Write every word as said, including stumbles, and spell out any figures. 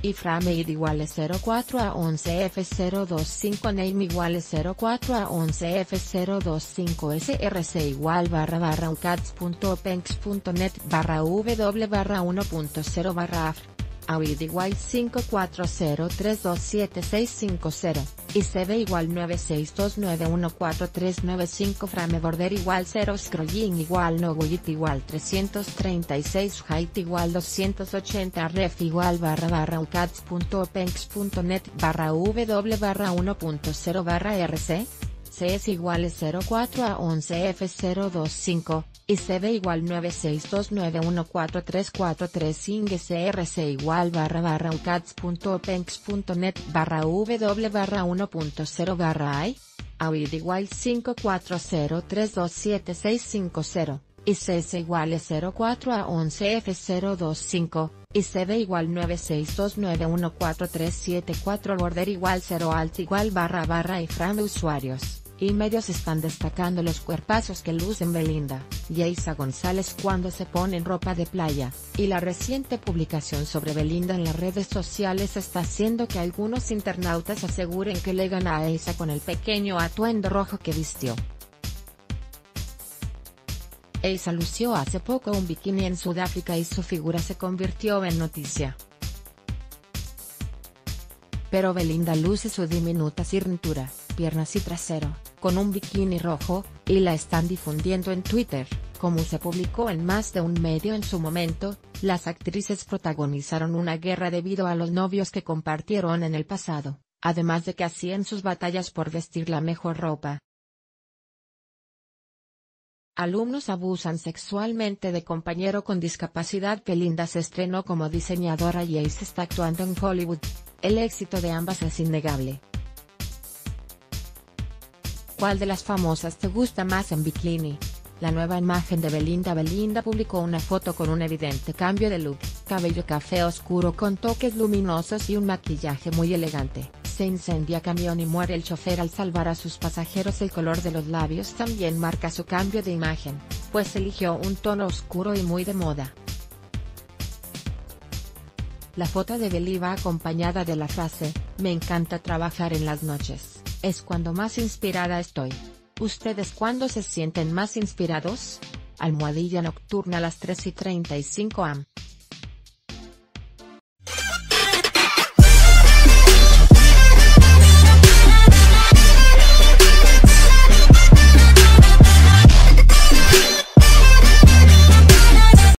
y frame id igual cero cuatro a once f cero dos cinco name igual cero cuatro a once f cero dos cinco src igual barra barra ucats.openx.net barra w barra uno punto cero barra afr. Aid igual cinco cuatro cero tres dos siete seis cinco cero, y cb igual nueve seis dos nueve uno cuatro tres nueve cinco frame border igual cero scrolling igual no width igual trescientos treinta y seis height igual doscientos ochenta ref igual barra barra ucats.openx.net barra w barra uno punto cero barra rc. cs igual cero cuatro a once f cero dos cinco, y cb igual nueve seis dos nueve uno cuatro tres cuatro tres cinco src igual barra barra ucats.openx.net barra w barra uno punto cero barra i. Aid igual cinco cuatro cero tres dos siete seis cinco cero, y cs igual cero cuatro a once f cero dos cinco, y cb igual nueve seis dos nueve uno cuatro tres siete cuatro border igual cero alt igual barra barra y frame usuarios y medios están destacando los cuerpazos que lucen Belinda y Eiza González cuando se ponen ropa de playa, y la reciente publicación sobre Belinda en las redes sociales está haciendo que algunos internautas aseguren que le gana a Eiza con el pequeño atuendo rojo que vistió. Eiza lució hace poco un bikini en Sudáfrica y su figura se convirtió en noticia. Pero Belinda luce su diminuta cintura, piernas y trasero, con un bikini rojo, y la están difundiendo en Twitter. Como se publicó en más de un medio en su momento, las actrices protagonizaron una guerra debido a los novios que compartieron en el pasado, además de que hacían sus batallas por vestir la mejor ropa. Alumnos abusan sexualmente de compañero con discapacidad. Belinda se estrenó como diseñadora y Eiza está actuando en Hollywood. El éxito de ambas es innegable. ¿Cuál de las famosas te gusta más en bikini? La nueva imagen de Belinda. Belinda publicó una foto con un evidente cambio de look, cabello café oscuro con toques luminosos y un maquillaje muy elegante. Se incendia camión y muere el chofer al salvar a sus pasajeros. El color de los labios también marca su cambio de imagen, pues eligió un tono oscuro y muy de moda. La foto de Beli va acompañada de la frase, "Me encanta trabajar en las noches, es cuando más inspirada estoy". ¿Ustedes cuándo se sienten más inspirados? Almohadilla nocturna a las tres y treinta y cinco am.